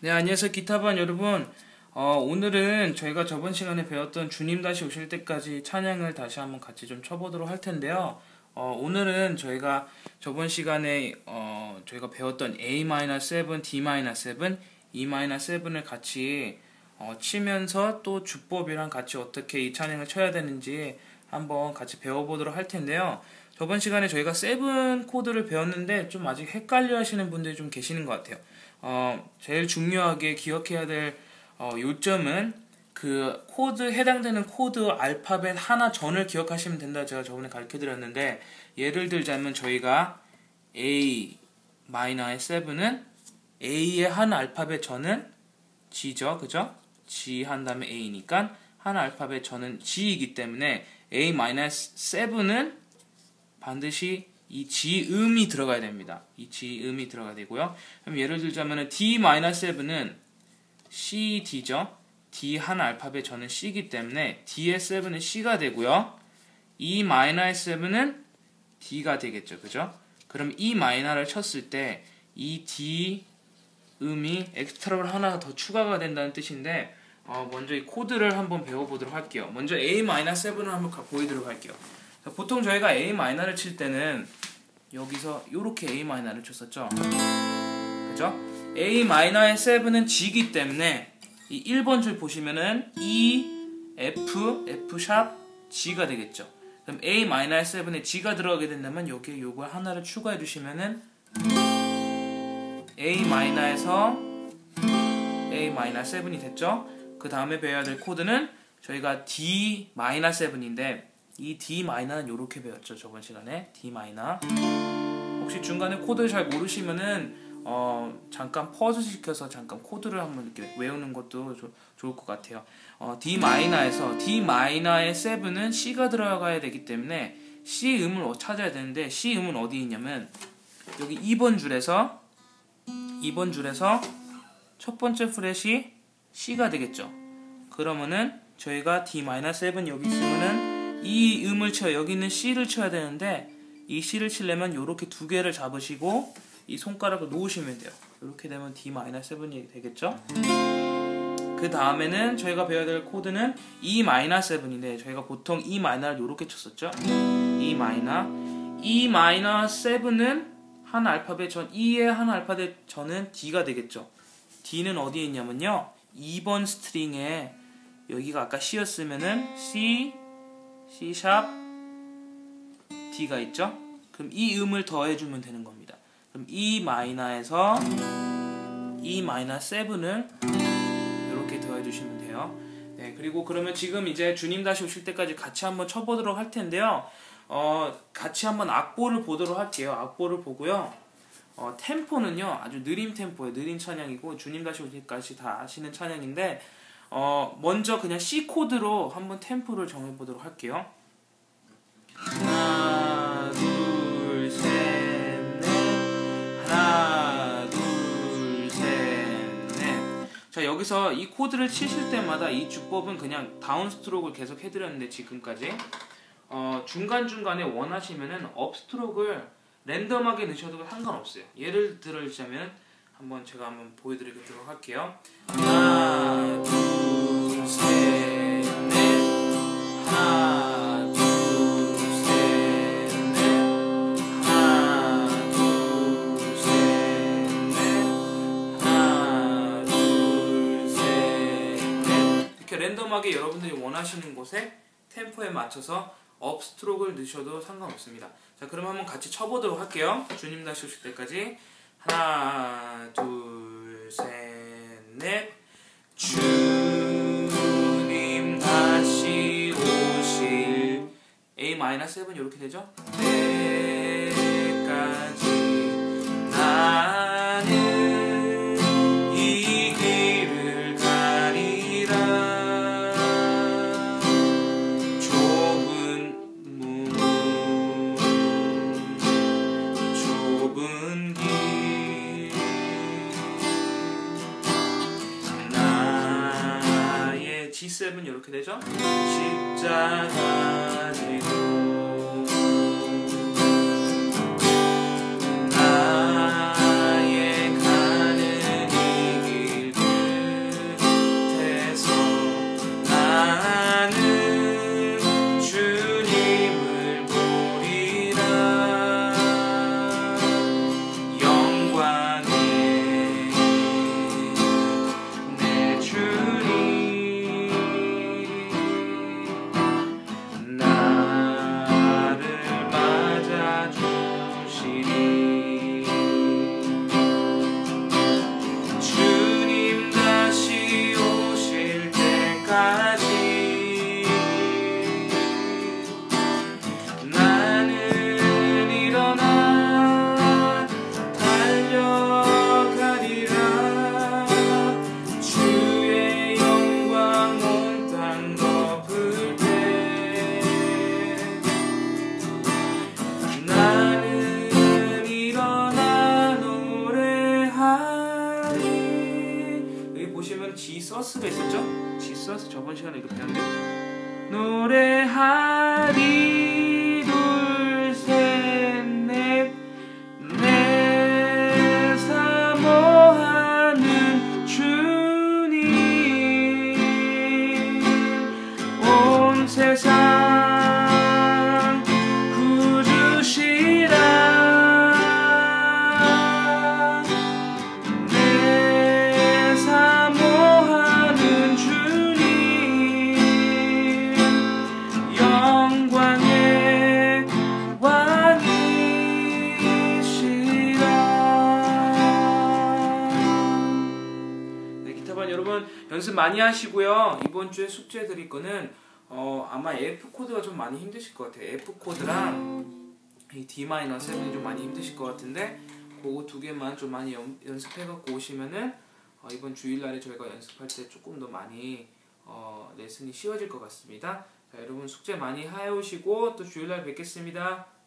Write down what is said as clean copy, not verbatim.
네, 안녕하세요. 기타반 여러분. 오늘은 저희가 저번 시간에 배웠던 주님 다시 오실 때까지 찬양을 다시 한번 같이 좀 쳐보도록 할 텐데요. 오늘은 저희가 저번 시간에 저희가 배웠던 A-7, D-7, E-7을 같이 치면서 또 주법이랑 같이 어떻게 이 찬양을 쳐야 되는지 한번 같이 배워보도록 할 텐데요. 저번 시간에 저희가 7 코드를 배웠는데 좀 아직 헷갈려 하시는 분들이 좀 계시는 것 같아요. 제일 중요하게 기억해야 될 요점은 그 코드 해당되는 코드 알파벳 하나 전을 기억하시면 된다. 제가 저번에 가르쳐 드렸는데, 예를 들자면 저희가 A 마이너의 7은 A의 한 알파벳 전은 G죠, 그죠? G 한 다음에 A니까 한 알파벳 전은 G이기 때문에 A 마이너스 7은 반드시 이 G음이 들어가야 됩니다. 이 G음이 들어가야 되고요. 그럼 예를 들자면 D-7은 C, D죠. D 한 알파벳 저는 C이기 때문에 D의 7은 C가 되고요. E-7은 D가 되겠죠. 그죠? 그럼 E-를 쳤을 때 이 D 음이 엑스트라를 하나 더 추가가 된다는 뜻인데, 먼저 이 코드를 한번 배워보도록 할게요. 먼저 A-7을 한번 보여드리도록 할게요. 보통 저희가 A-를 칠 때는 여기서 이렇게 A-를 쳤었죠. 그죠? A-의 7은 G이기 때문에 이 1번 줄 보시면은 E, F, F#, G가 되겠죠. 그럼 A-의 7에 G가 들어가게 된다면 여기에 요거 하나를 추가해 주시면은 A-에서 A-7이 됐죠. 그 다음에 배워야 될 코드는 저희가 D-7인데, 이 D-는 요렇게 배웠죠, 저번 시간에. D-. 혹시 중간에 코드 잘 모르시면은 잠깐 퍼즈 시켜서 잠깐 코드를 한번 이렇게 외우는 것도 좋을 것 같아요. D-에서 D-의 7은 C가 들어가야 되기 때문에 C 음을 찾아야 되는데, C 음은 어디 있냐면 여기 2번 줄에서 첫 번째 프렛이 C가 되겠죠. 그러면은 저희가 D-7 여기 있으면은 이 음을 쳐요. 여기 있는 C를 쳐야 되는데, 이 C를 치려면 요렇게 두 개를 잡으시고 이 손가락을 놓으시면 돼요. 이렇게 되면 D-7이 되겠죠. 그 다음에는 저희가 배워야 될 코드는 E-7인데, 저희가 보통 E-를 요렇게 쳤었죠. E-. E-7은 한 알파벳 전, E의 한 알파벳 전은 D가 되겠죠. D는 어디에 있냐면요, 2번 스트링에 여기가 아까 C였으면은 C, C#, D가 있죠? 그럼 이 음을 더해주면 되는 겁니다. 그럼 E-에서 E-7을 이렇게 더해주시면 돼요. 네, 그리고 그러면 지금 이제 주님 다시 오실 때까지 같이 한번 쳐보도록 할 텐데요. 같이 한번 악보를 보도록 할게요. 악보를 보고요. 템포는요, 아주 느린 템포예요. 느린 찬양이고, 주님 다시 오실 때까지 다 아시는 찬양인데, 먼저 그냥 C 코드로 한번 템포를 정해보도록 할게요. 하나, 둘, 셋, 넷. 하나, 둘, 셋, 넷. 자, 여기서 이 코드를 치실 때마다 이 주법은 그냥 다운 스트로크를 계속 해드렸는데, 지금까지 중간중간에 원하시면은 업 스트로크를 랜덤하게 넣으셔도 상관없어요. 예를 들자면 제가 한번 보여드리도록 할게요. 하나, 둘, 셋, 넷. 하나, 둘, 셋, 넷. 하나, 둘, 셋, 넷. 하나, 둘, 셋, 넷. 이렇게 랜덤하게 여러분들이 원하시는 곳에 템포에 맞춰서 업 스트로크를 넣으셔도 상관없습니다. 자, 그럼 한번 같이 쳐보도록 할게요. 주님 다시 오실 때까지. 하나, 둘, 셋, 넷. 주님 다시 오실 A-7 이렇게 되죠? 때까지 나는 이 길을 가리라. 좁은 길 나의 G7 이렇게 되죠? 십자가 지고 나의 가는 이 길 지서스가 있었죠? 지서스 저번 시간에 이거 배웠는데 노래하리 둘셋넷 내 사모하는 주님 온 세상 구주시라 내 사모하는 주님 영광의 왕이시라. 네, 기타반 여러분 연습 많이 하시고요. 이번 주에 숙제 드릴 거는 아마 F 코드가 좀 많이 힘드실 것 같아요. F 코드랑 이 D 마이너 7이 좀 많이 힘드실 것 같은데 그거 두 개만 좀 많이 연습해 갖고 오시면은 이번 주일날에 저희가 연습할 때 조금 더 많이 레슨이 쉬워질 것 같습니다. 자, 여러분 숙제 많이 해오시고 또 주일날 뵙겠습니다.